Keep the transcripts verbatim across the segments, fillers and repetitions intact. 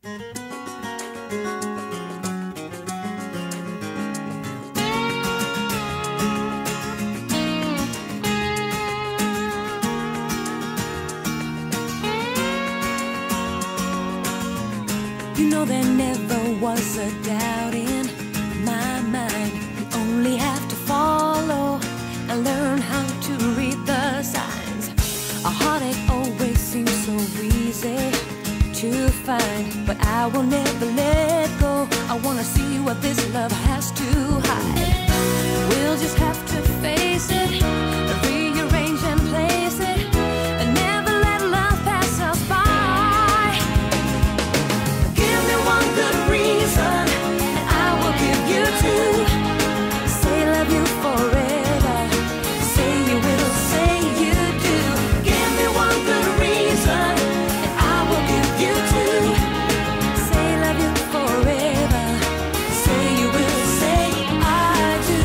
You know there never was a doubt in my mind. You only have to follow and learn how to read the signs. A heartache always seems so easy to find, but I will never let go. I wanna see what this love has to hide. We'll just have to face it, rearrange and place it, and never let love pass us by. Give me one good reason, and I will give you two. Say love you forever, say you will, say you do. Give me one good reason, and I will give you two. Say love you forever, say you will, say I do.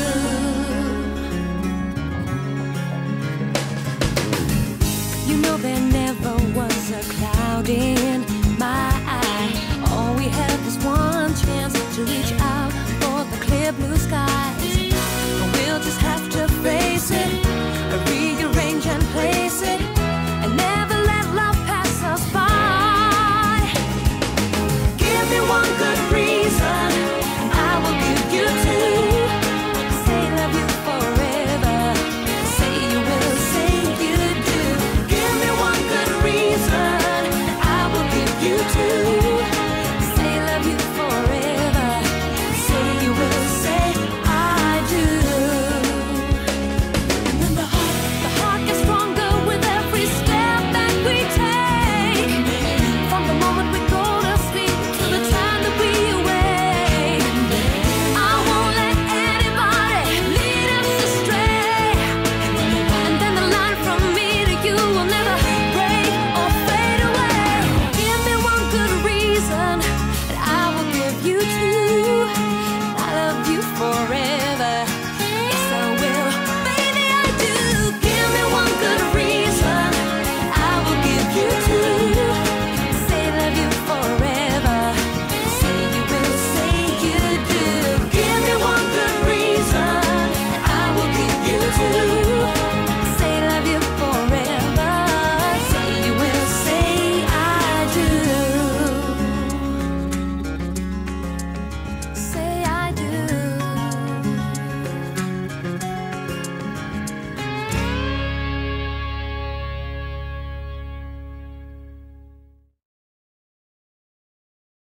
You know there never was a cloud in my eye. All we have is one chance to reach out for the clear blue skies. We'll just have to face it, rearrange and place it, and never let love pass us by. Give me one good reason, and I will give you two. Say love you forever, say you will, say you do. Give me one good reason, and I will give you two.